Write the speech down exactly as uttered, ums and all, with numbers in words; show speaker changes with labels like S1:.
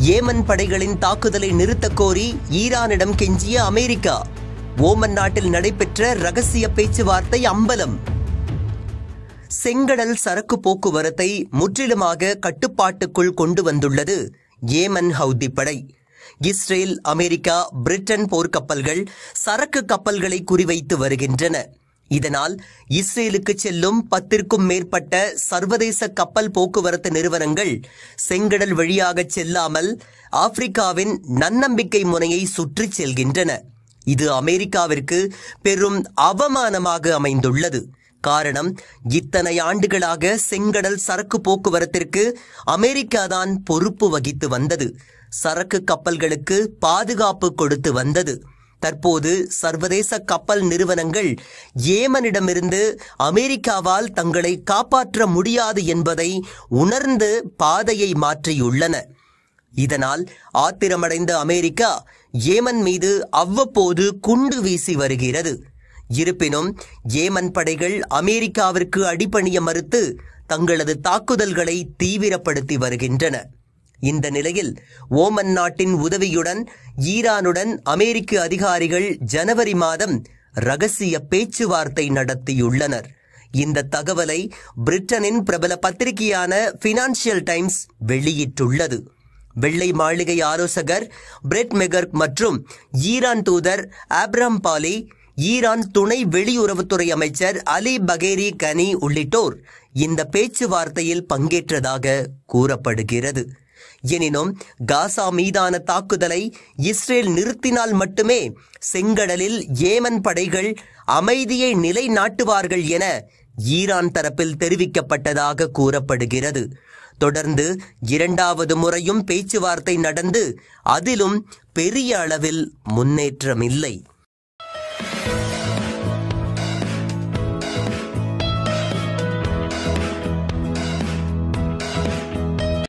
S1: Yemen படைகளின் தாக்குதலை நிறுத்தக் கோரி ஈரானிடம் கெஞ்சிய அமெரிக்கா. ஓமன் நாட்டில் நடைபெற்ற ரகசிய பேச்சுவார்த்தை அம்பலம். செங்கடல் சரக்கு போக்குவரத்தை முற்றிலுமாக கட்டுப்பாட்டுக்குள் கொண்டு வந்துள்ளது ஏமன் ஹவுதி படை. இஸ்ரேல், அமெரிக்கா, பிரிட்டன் போர்க்கப்பல்கள் சரக்கு கப்பல்களை குறிவைத்து வருகின்றன. இதனால் இஸ்ரேலுக்கு செல்லும் பத்திற்கும் மேற்பட்ட சர்வதேச கப்பல் போக்குவரத்து நிறுவனங்கள் செங்கடல் வழியாக செல்லாமல் ஆப்பிரிக்காவின் நன்னம்பிக்கை முனையை சுற்றி செல்கின்றன. இது அமெரிக்காவிற்கு பெரும் அவமானமாக அமைந்துள்ளது. காரணம், இத்தனை ஆண்டுகளாக செங்கடல் சரக்கு போக்குவரத்திற்கு அமெரிக்காதான் பொறுப்பு வகித்து வந்தது. சரக்கு கப்பல்களுக்கு பாதுகாப்பு கொடுத்து வந்தது. தற்போது சர்வதேச கப்பல் நிறுவனங்கள் ஏமனிடமிருந்து அமெரிக்காவால் தங்களை காப்பாற்ற முடியாது என்பதை உணர்ந்து பாதையை மாற்றியுள்ளன. இதனால் ஆத்திரமடைந்த அமெரிக்கா ஏமன் மீது அவ்வப்போது குண்டு வீசி வருகிறது. இருப்பினும் ஏமன் படைகள் அமெரிக்காவிற்கு அடிபணிய மறுத்து தங்களது தாக்குதல்களை தீவிரப்படுத்தி வருகின்றன. இந்த நிலையில் ஓமன் நாட்டின் உதவியுடன் ஈரானுடன் அமெரிக்க அதிகாரிகள் ஜனவரி மாதம் ரகசிய பேச்சுவார்த்தை நடத்தியுள்ளனர். இந்த தகவலை பிரிட்டனின் பிரபல பத்திரிகையான பினான்சியல் டைம்ஸ் வெளியிட்டுள்ளது. வெள்ளை மாளிகை ஆலோசகர் பிரெட் மெகர்க் மற்றும் ஈரான் தூதர் ஆப்ரஹாம் பாலி, ஈரான் துணை வெளியுறவுத்துறை அமைச்சர் அலி பகேரி கனி உள்ளிட்டோர் இந்த பேச்சுவார்த்தையில் பங்கேற்றதாக கூறப்படுகிறது. எனினும் காசா மீதான தாக்குதலை இஸ்ரேல் நிறுத்தினால் மட்டுமே செங்கடலில் ஏமன் படைகள் அமைதியை நிலைநாட்டுவார்கள் என ஈரான் தரப்பில் தெரிவிக்கப்பட்டதாக கூறப்படுகிறது. தொடர்ந்து இரண்டாவது முறையும் பேச்சுவார்த்தை நடந்து அதிலும் பெரிய அளவில் முன்னேற்றமில்லை.